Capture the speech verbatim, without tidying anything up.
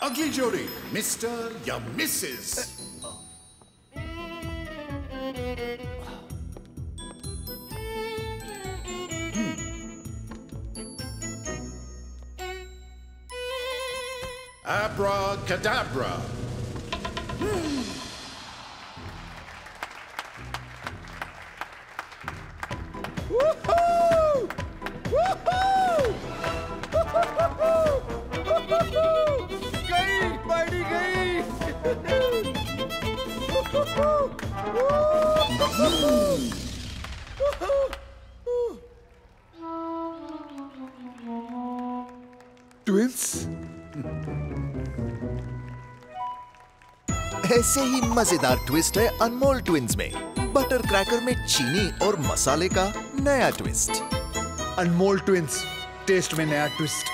अगली जोड़ी मिस्टर या मिसेस। Abracadabra. Woohoo! Woohoo! गई बड़ी गई। ट्विंस। ऐसे ही मजेदार ट्विस्ट है अनमोल ट्विंस में। बटर क्रैकर में चीनी और मसाले का नया ट्विस्ट। अनमोल ट्विंस, टेस्ट में नया ट्विस्ट।